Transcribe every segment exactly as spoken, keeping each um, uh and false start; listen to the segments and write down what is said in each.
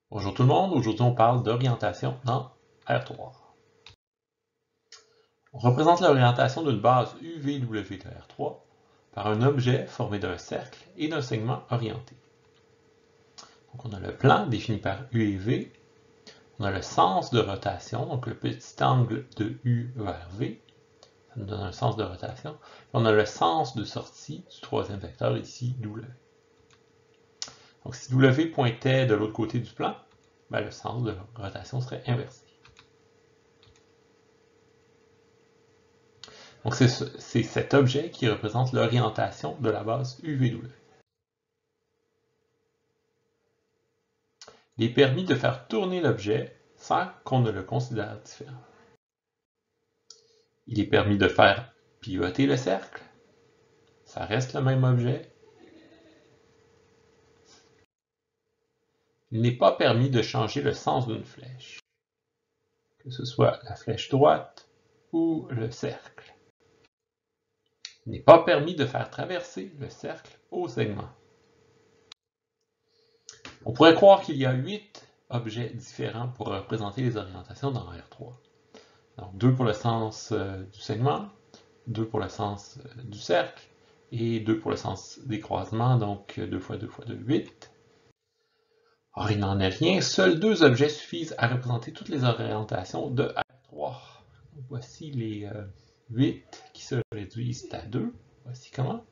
Bonjour tout le monde, aujourd'hui on parle d'orientation dans R trois. On représente l'orientation d'une base U V W de R trois par un objet formé d'un cercle et d'un segment orienté. Donc on a le plan défini par U et V, on a le sens de rotation, donc le petit angle de U vers V, ça nous donne un sens de rotation, et on a le sens de sortie du troisième vecteur ici, W. Donc si W pointait de l'autre côté du plan, ben, le sens de rotation serait inversé. Donc c'est ce, cet objet qui représente l'orientation de la base U V W. Il est permis de faire tourner l'objet sans qu'on ne le considère différent. Il est permis de faire pivoter le cercle. Ça reste le même objet. Il n'est pas permis de changer le sens d'une flèche, que ce soit la flèche droite ou le cercle. Il n'est pas permis de faire traverser le cercle au segment. On pourrait croire qu'il y a huit objets différents pour représenter les orientations dans R trois. Donc deux pour le sens euh, du segment, deux pour le sens euh, du cercle, et deux pour le sens des croisements, donc deux fois deux fois deux, huit. Or, il n'en est rien, seuls deux objets suffisent à représenter toutes les orientations de R trois. Donc, voici les euh, huit qui se réduisent à deux. Voici comment.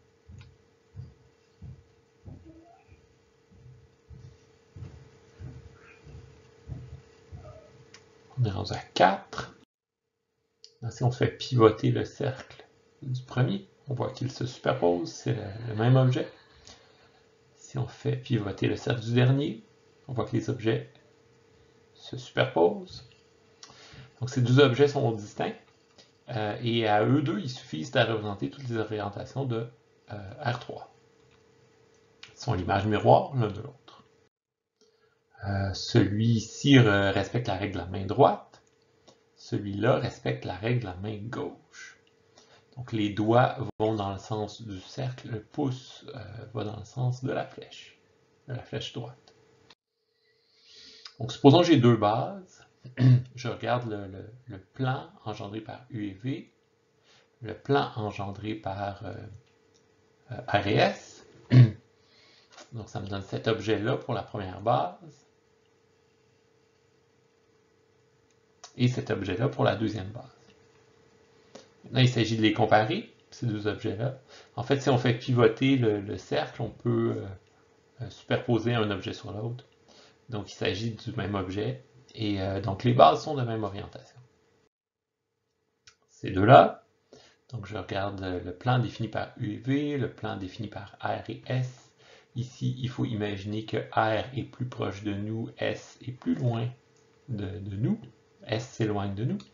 On est rendu à quatre. Là, si on fait pivoter le cercle du premier, on voit qu'il se superpose, c'est le, le même objet. Si on fait pivoter le cercle du dernier, on voit que les objets se superposent. Donc ces deux objets sont distincts, euh, et à eux deux, il suffit de représenter toutes les orientations de euh, R trois. Ils sont l'image miroir l'un de l'autre. Euh, Celui-ci respecte la règle de la main droite, celui-là respecte la règle de la main gauche. Donc les doigts vont dans le sens du cercle, le pouce euh, va dans le sens de la flèche, de la flèche droite. Donc supposons que j'ai deux bases, je regarde le, le, le plan engendré par U et V, le plan engendré par euh, euh, R et S. Donc ça me donne cet objet-là pour la première base, et cet objet-là pour la deuxième base. Maintenant, il s'agit de les comparer, ces deux objets-là. En fait, si on fait pivoter le, le cercle, on peut euh, superposer un objet sur l'autre. Donc, il s'agit du même objet. Et euh, donc, les bases sont de même orientation. Ces deux-là. Donc, je regarde le plan défini par U et V, le plan défini par R et S. Ici, il faut imaginer que R est plus proche de nous, S est plus loin de, de nous. S s'éloigne de nous.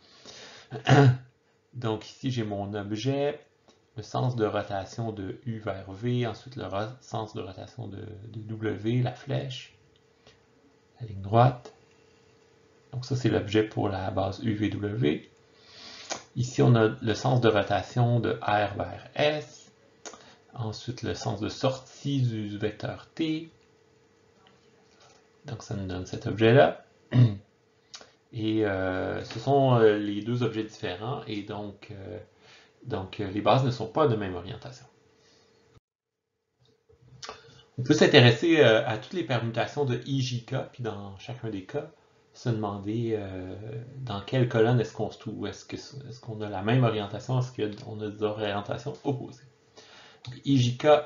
Donc ici, j'ai mon objet, le sens de rotation de U vers V, ensuite le sens de rotation de, de W, la flèche, la ligne droite. Donc ça, c'est l'objet pour la base U V W. Ici, on a le sens de rotation de R vers S, ensuite le sens de sortie du vecteur T. Donc ça nous donne cet objet-là. Et euh, ce sont euh, les deux objets différents, et donc, euh, donc euh, les bases ne sont pas de même orientation. On peut s'intéresser euh, à toutes les permutations de I J K, puis dans chacun des cas, se demander euh, dans quelle colonne est-ce qu'on se trouve. Est-ce que, est-ce qu'on a la même orientation? Est-ce qu'on a des orientations opposées? Donc, I J K,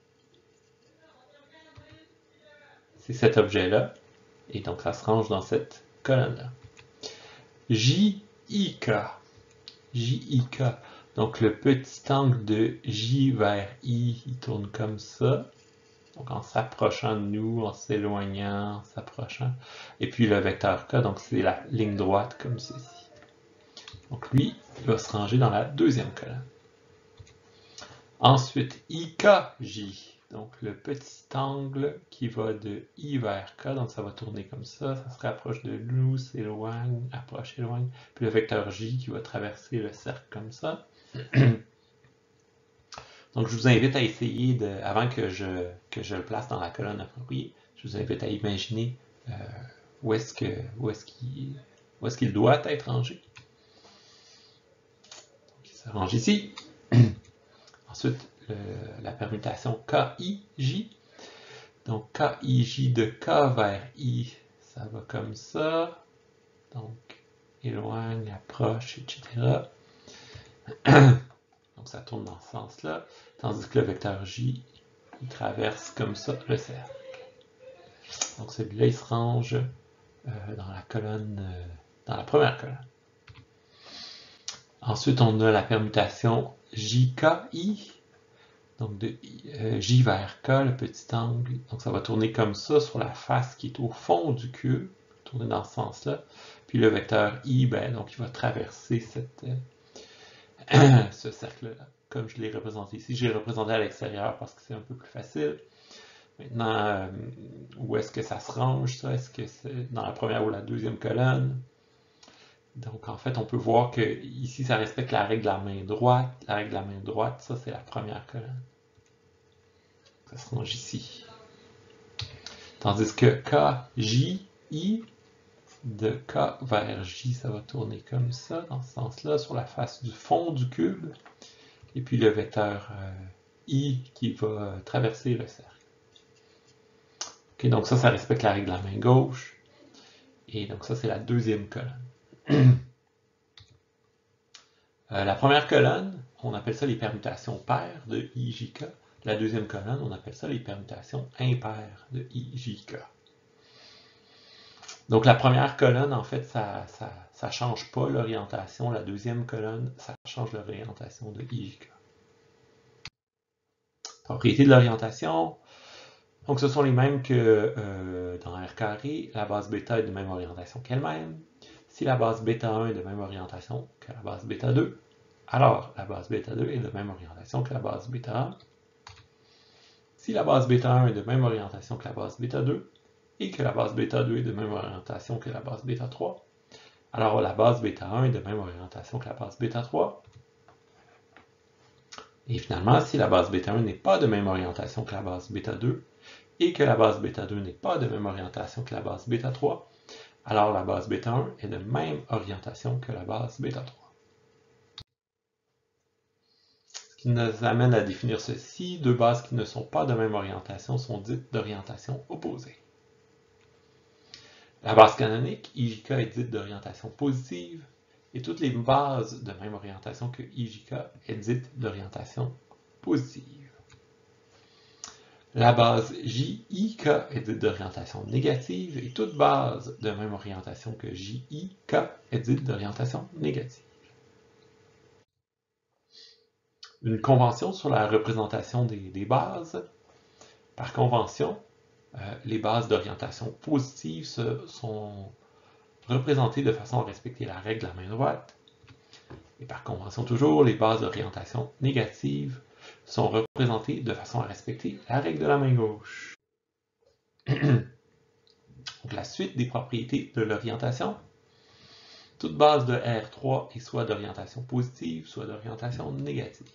c'est cet objet-là, et donc ça se range dans cette colonne-là. J I K, J I K, donc le petit angle de J vers I, il tourne comme ça. Donc en s'approchant de nous, en s'éloignant, en s'approchant. Et puis le vecteur K, donc c'est la ligne droite comme ceci. Donc lui, il va se ranger dans la deuxième colonne. Ensuite, I K J, donc le petit angle qui va de I vers K, donc ça va tourner comme ça, ça se rapproche de nous, s'éloigne, approche, éloigne. Puis le vecteur J qui va traverser le cercle comme ça. Donc, je vous invite à essayer, de, avant que je, que je le place dans la colonne appropriée, je vous invite à imaginer euh, où est-ce que où est-ce qu'il où est-ce qu'il doit être rangé. Donc, il se range ici. Ensuite, le, la permutation K I J. Donc K I J de K vers I, ça va comme ça. Donc éloigne, approche, et cetera. Donc ça tourne dans ce sens-là. Tandis que le vecteur J, il traverse comme ça le cercle. Donc celui-là, il se range euh, dans la colonne, euh, dans la première colonne. Ensuite, on a la permutation J K I. Donc de euh, J vers K, le petit angle. Donc ça va tourner comme ça sur la face qui est au fond du cube. Tourner dans ce sens-là. Puis le vecteur I, ben, donc il va traverser cette, euh, ce cercle-là, comme je l'ai représenté ici. Je l'ai représenté à l'extérieur parce que c'est un peu plus facile. Maintenant, euh, où est-ce que ça se range, ça? Est-ce que c'est dans la première ou la deuxième colonne? Donc, en fait, on peut voir que ici, ça respecte la règle de la main droite. La règle de la main droite, ça, c'est la première colonne. Ça se range ici. Tandis que K, J, I, de K vers J, ça va tourner comme ça, dans ce sens-là, sur la face du fond du cube. Et puis le vecteur euh, I qui va euh, traverser le cercle. Okay, donc ça, ça respecte la règle de la main gauche. Et donc ça, c'est la deuxième colonne. euh, la première colonne, on appelle ça les permutations paires de I J K. La deuxième colonne, on appelle ça les permutations impaires de I J K. Donc la première colonne, en fait, ça ça, ça change pas l'orientation. La deuxième colonne, ça change l'orientation de I J K. Propriétés de l'orientation. Donc ce sont les mêmes que euh, dans R carré. La base bêta est de même orientation qu'elle-même. Si la base bêta un est de même orientation que la base bêta deux, alors la base bêta deux est de même orientation que la base bêta un. Si la base bêta un est de même orientation que la base bêta deux, et que la base bêta deux est de même orientation que la base bêta trois, alors la base bêta un est de même orientation que la base bêta trois. Et finalement, si la base bêta un n'est pas de même orientation que la base bêta deux, et que la base bêta deux n'est pas de même orientation que la base bêta trois, alors la base bêta un est de même orientation que la base bêta trois. Ce qui nous amène à définir ceci, deux bases qui ne sont pas de même orientation sont dites d'orientation opposée. La base canonique, I J K, est dite d'orientation positive, et toutes les bases de même orientation que I J K est dite d'orientation positive. La base J I K est dite d'orientation négative, et toute base de même orientation que J I K est dite d'orientation négative. Une convention sur la représentation des, des bases. Par convention, euh, les bases d'orientation positive se, sont représentées de façon à respecter la règle de la main droite. Et par convention toujours, les bases d'orientation négative sont représentées de façon à respecter la règle de la main gauche. Donc la suite des propriétés de l'orientation. Toute base de R trois est soit d'orientation positive, soit d'orientation négative.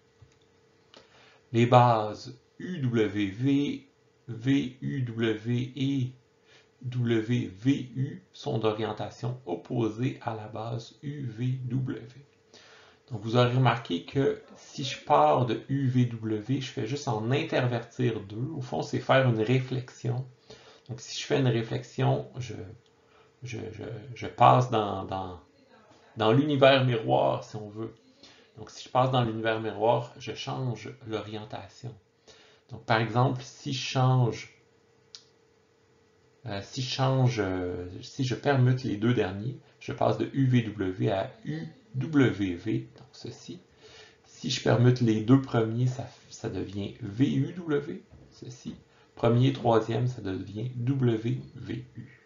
Les bases U W V, V U W et W V U sont d'orientation opposée à la base U V W. Donc vous aurez remarqué que si je pars de U V W, je fais juste en intervertir deux. Au fond, c'est faire une réflexion. Donc si je fais une réflexion, je, je, je, je passe dans, dans, dans l'univers miroir, si on veut. Donc si je passe dans l'univers miroir, je change l'orientation. Donc par exemple, si je change, euh, si je change, euh, si je permute les deux derniers, je passe de U V W à U W V, donc ceci. Si je permute les deux premiers, ça, ça devient V U W, ceci. Premier, troisième, ça devient W V U.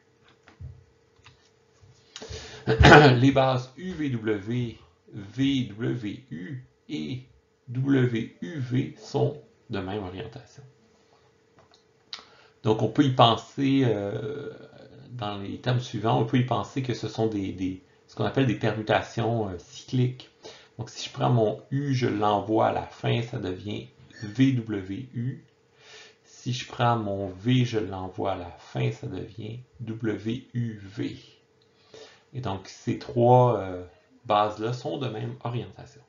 Les bases U V W, V W U et W U V sont de même orientation. Donc on peut y penser, euh, dans les termes suivants, on peut y penser que ce sont des, des ce qu'on appelle des permutations euh, cycliques. Donc si je prends mon U, je l'envoie à la fin, ça devient V W U. Si si je prends mon V, je l'envoie à la fin, ça devient W U V. Et donc, ces trois euh, bases-là sont de même orientation.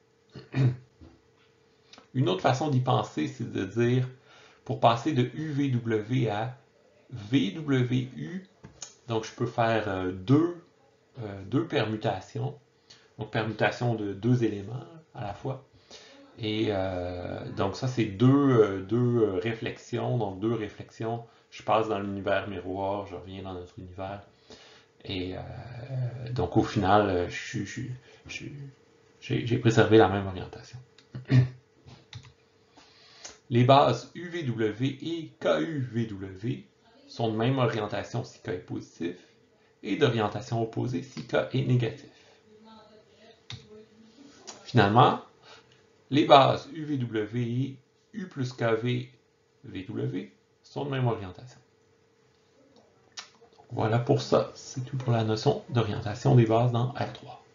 Une autre façon d'y penser, c'est de dire, pour passer de U V W à V W U, donc je peux faire euh, deux, euh, deux permutations, donc permutation de deux éléments à la fois. Et euh, donc ça, c'est deux, euh, deux réflexions, donc deux réflexions. Je passe dans l'univers miroir, je reviens dans notre univers. Et euh, donc au final, j'ai préservé la même orientation. Les bases U V W et K U V W sont de même orientation si K est positif et d'orientation opposée si K est négatif. Finalement, les bases U V W et U plus K V V W sont de même orientation. Donc, voilà pour ça, c'est tout pour la notion d'orientation des bases dans R trois.